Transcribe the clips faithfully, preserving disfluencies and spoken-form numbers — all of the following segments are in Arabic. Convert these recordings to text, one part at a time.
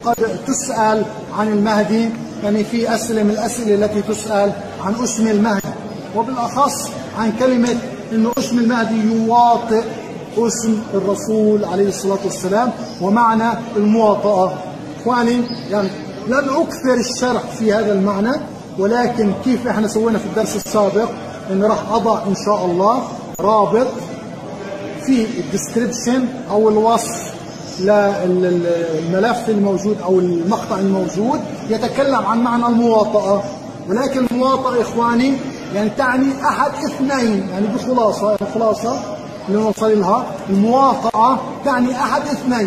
قد تسأل عن المهدي، يعني في أسئلة من الأسئلة التي تسأل عن اسم المهدي، وبالأخص عن كلمة إنه اسم المهدي يواطئ اسم الرسول عليه الصلاة والسلام ومعنى المواطأة. إخواني يعني لن أكثر الشرح في هذا المعنى، ولكن كيف احنا سوينا في الدرس السابق إن راح أضع إن شاء الله رابط في الديسكريبشن أو الوصف للملف الموجود أو المقطع الموجود يتكلم عن معنى المواطأة. ولكن المواطأة إخواني يعني تعني أحد اثنين، يعني بخلاصة الخلاصة اللي نوصل لها، المواطأة تعني أحد اثنين: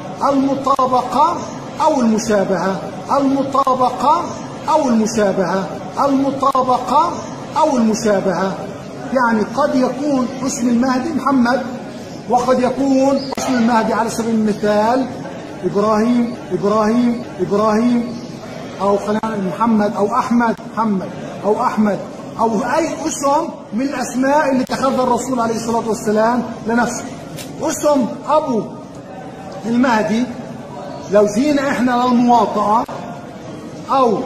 المطابقة أو المشابهة، المطابقة أو المشابهة، المطابقة أو المشابهة. يعني قد يكون اسم المهدي محمد، وقد يكون اسم المهدي على سبيل المثال إبراهيم إبراهيم إبراهيم أو خلينا محمد أو أحمد محمد أو أحمد أو أي اسم من الأسماء اللي اتخذها الرسول عليه الصلاة والسلام لنفسه. اسم أبو المهدي لو جينا إحنا للمواطأة أو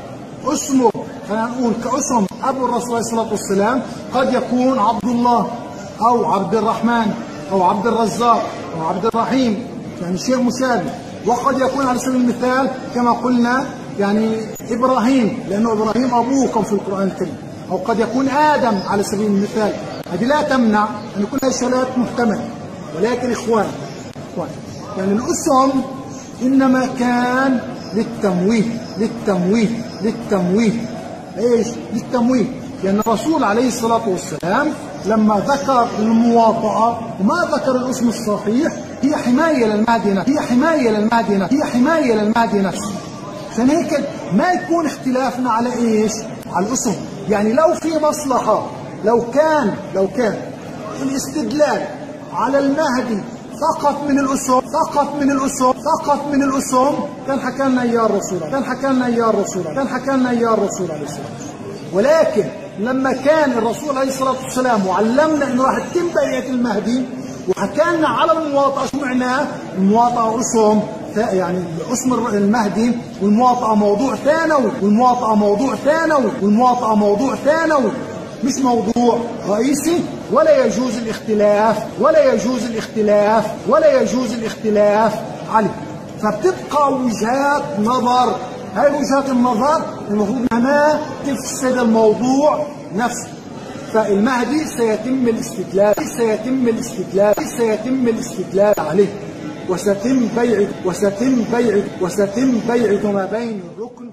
اسمه خلينا نقول كاسم أبو الرسول عليه الصلاة والسلام قد يكون عبد الله أو عبد الرحمن أو عبد الرزاق أو عبد الرحيم، يعني شيء مشابه. وقد يكون على سبيل المثال كما قلنا يعني إبراهيم، لأنه إبراهيم أبوكم في القرآن الكريم، أو قد يكون آدم على سبيل المثال. هذه لا تمنع أن كل هالشغلات محتملة، ولكن إخوان إخوان يعني الاسم إنما كان للتمويه للتمويه للتمويه إيش؟ للتمويه. لأن يعني الرسول عليه الصلاة والسلام لما ذكر المواطأة وما ذكر الاسم الصحيح هي حماية للمهدي نفسه، هي حماية للمهدي نفسه، هي حماية للمهدي نفسه. عشان هيك ما يكون اختلافنا على ايش؟ على الاسم. يعني لو في مصلحة، لو كان لو كان الاستدلال على المهدي فقط من الاسم، فقط من الاسم، فقط من الاسم، كان حكى لنا اياه الرسول، كان حكى لنا اياه الرسول، كان حكى لنا اياه الرسول عليه الصلاة والسلام. ولكن لما كان الرسول عليه الصلاة والسلام وعلمنا انه راح تتم بيعة المهدي وحكى لنا على المواطأة، شو معناه؟ المواطأة اسم، يعني اسم المهدي، والمواطأة موضوع ثانوي، والمواطأة موضوع ثانوي، والمواطأة موضوع ثانوي مش موضوع رئيسي. ولا يجوز الاختلاف ولا يجوز الاختلاف ولا يجوز الاختلاف عليه. فبتبقى وجهات نظر، هاي وجهات النظر المفروض ما تفسد الموضوع نفسه. فالمهدي سيتم الاستدلال سيتم الاستدلال سيتم الاستدلال عليه، وستتم بيعه وستتم بيعه وستتم بيعه ما بين الركن.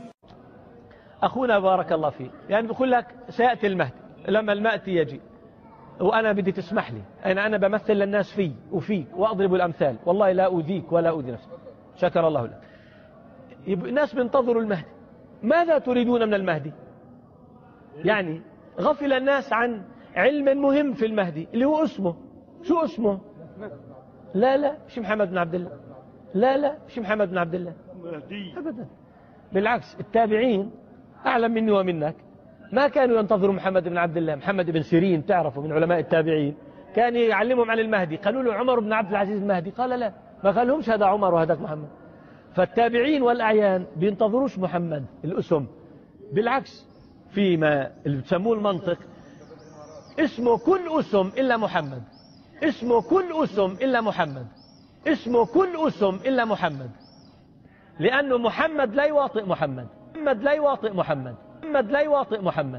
أخونا بارك الله فيك يعني بقول لك سيأتي المهدي، لما المأتي يجي وأنا بدي تسمح لي أنا أنا بمثل للناس في وفيك وأضرب الأمثال، والله لا أؤذيك ولا أؤذي نفسك، شكر الله لك. الناس بينتظروا المهدي، ماذا تريدون من المهدي؟ يعني غفل الناس عن علم مهم في المهدي اللي هو اسمه. شو اسمه؟ لا لا مش محمد بن عبد الله، لا لا مش محمد بن عبد الله أبدا. بالعكس التابعين أعلم مني ومنك ما كانوا ينتظروا محمد بن عبد الله. محمد بن سيرين تعرفوا من علماء التابعين كان يعلمهم عن المهدي، قالوا له عمر بن عبد العزيز المهدي، قال لا، ما قال لهمش هذا عمر وهذاك محمد. فالتابعين والأعيان بينتظروش محمد الاسم، بالعكس فيما اللي بتسموه المنطق اسمه كل اسم إلا محمد، اسمه كل اسم إلا محمد، اسمه كل اسم إلا محمد، لأنه محمد لا يواطئ محمد، محمد لا يواطئ محمد، محمد لا يواطئ محمد.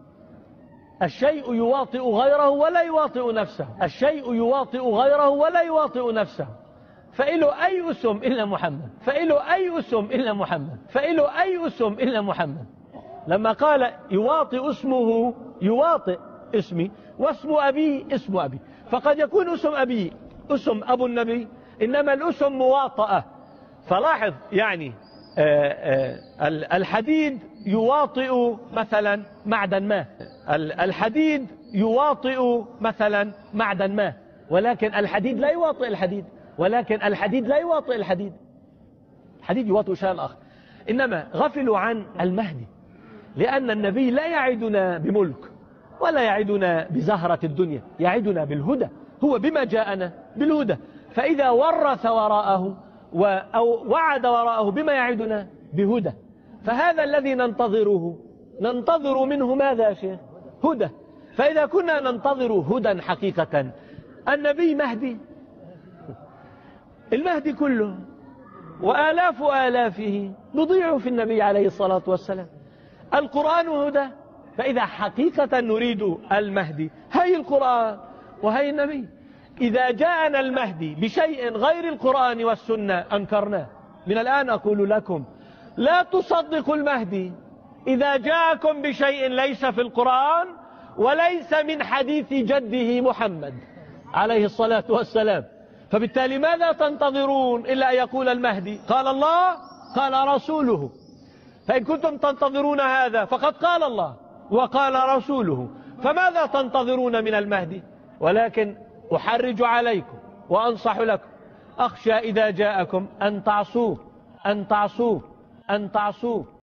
الشيء يواطئ غيره ولا يواطئ نفسه، الشيء يواطئ غيره ولا يواطئ نفسه. فإله أي اسم إلا محمد، فإله أي اسم إلا محمد، فإله أي اسم إلا محمد. لما قال يواطئ اسمه يواطئ اسمي واسم أبي اسم أبي، فقد يكون اسم أبي اسم أبو النبي، إنما الاسم مواطأة. فلاحظ يعني آآ آآ الحديد يواطئ مثلا معدن ما، الحديد يواطئ مثلا معدن ما، ولكن الحديد لا يواطئ الحديد، ولكن الحديد لا يواطئ الحديد، الحديد يواطئ شيئا آخر. إنما غفلوا عن المهدي، لأن النبي لا يعدنا بملك ولا يعدنا بزهرة الدنيا، يعدنا بالهدى، هو بما جاءنا بالهدى. فإذا ورث وراءه أو وعد وراءه بما يعدنا؟ بهدى. فهذا الذي ننتظره، ننتظر منه ماذا يا شيخ؟ هدى. فإذا كنا ننتظر هدى حقيقة، النبي مهدي، المهدي كله وآلاف آلافه نضيع في النبي عليه الصلاة والسلام. القرآن هدى، فإذا حقيقة نريد المهدي هي القرآن وهي النبي. إذا جاءنا المهدي بشيء غير القرآن والسنة أنكرناه. من الآن أقول لكم لا تصدقوا المهدي إذا جاءكم بشيء ليس في القرآن وليس من حديث جده محمد عليه الصلاة والسلام. فبالتالي ماذا تنتظرون إلا أن يقول المهدي قال الله قال رسوله؟ فإن كنتم تنتظرون هذا فقد قال الله وقال رسوله، فماذا تنتظرون من المهدي؟ ولكن أحرج عليكم وأنصح لكم، أخشى إذا جاءكم أن تعصوه أن تعصوه أن تعصوه